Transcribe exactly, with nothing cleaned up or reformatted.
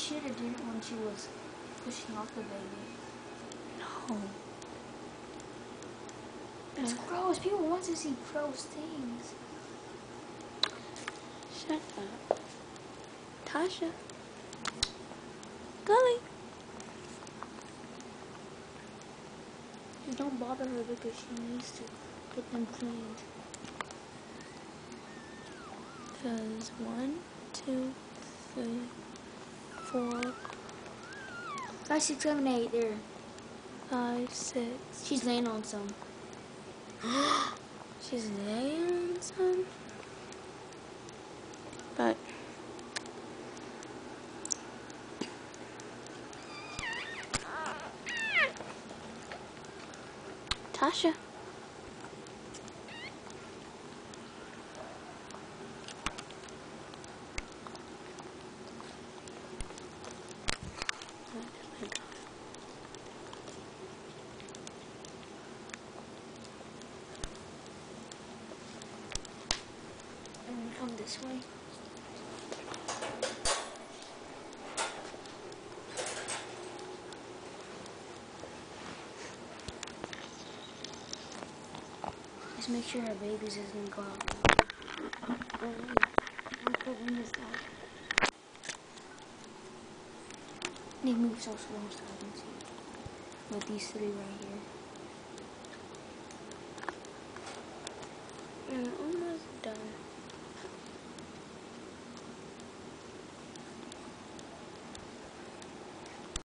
should have did it when she was pushing off the baby. No. It's gross. People want to see gross things. Shut up. Tasha. Gully. Just don't bother her because she needs to get them cleaned. Because one, two, three, four, Five, six, seven, eight. There. five, six. She's laying on some. She's laying on some. But Tasha. And come this way. Just make sure her babies isn't go out. Oh, I'm covering this out. They move so slow so I can see. With these three right here. Mm-mm.